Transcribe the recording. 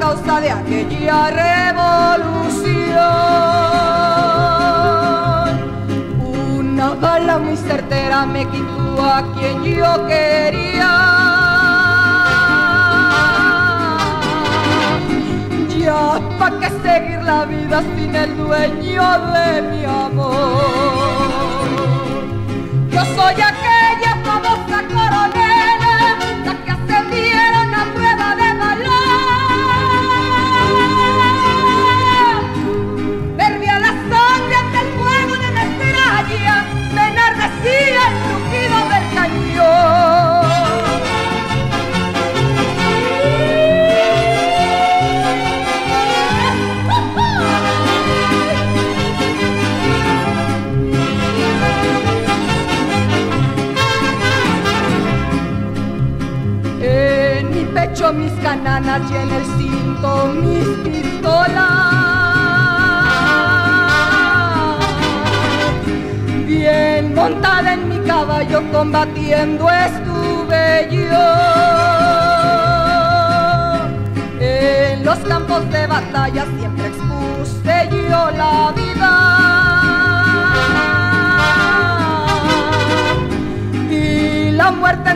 causa de aquella revolución. Una bala muy certera me quitó a quien yo quería. Ya pa' qué seguir la vida sin el dueño de mi amor. Yo soy aquella famosa coronela, la que ascendieron a prueba de valor. Hervía la sangre ante el fuego de metralla, me enardecía el rugido del cañón. Mis cananas y en el cinto mis pistolas. Bien montada en mi caballo combatiendo estuve yo. En los campos de batalla siempre expuse yo la vida. Y la muerte